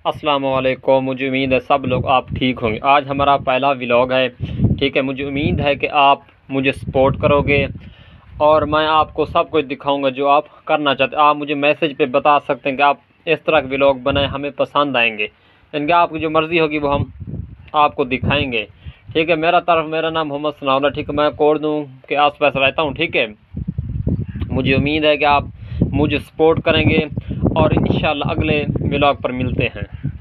अस्सलाम वालेकुम। मुझे उम्मीद है सब लोग आप ठीक होंगे। आज हमारा पहला व्लॉग है, ठीक है। मुझे उम्मीद है कि आप मुझे सपोर्ट करोगे और मैं आपको सब कुछ दिखाऊंगा जो आप करना चाहते। आप मुझे मैसेज पे बता सकते हैं कि आप इस तरह के व्लॉग बनाएं, हमें पसंद आएंगे। यानी कि आपकी जो मर्ज़ी होगी वो हम आपको दिखाएंगे, ठीक है। मेरा नाम मोहम्मद सनाउल्लाह, ठीक है। मैं कोर्डू के आस पास रहता हूँ, ठीक है। मुझे उम्मीद है कि आप मुझे सपोर्ट करेंगे और इंशाल्लाह अगले व्लॉग पर मिलते हैं।